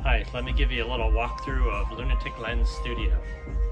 Hi, let me give you a little walkthrough of Lunatic Lens Studio.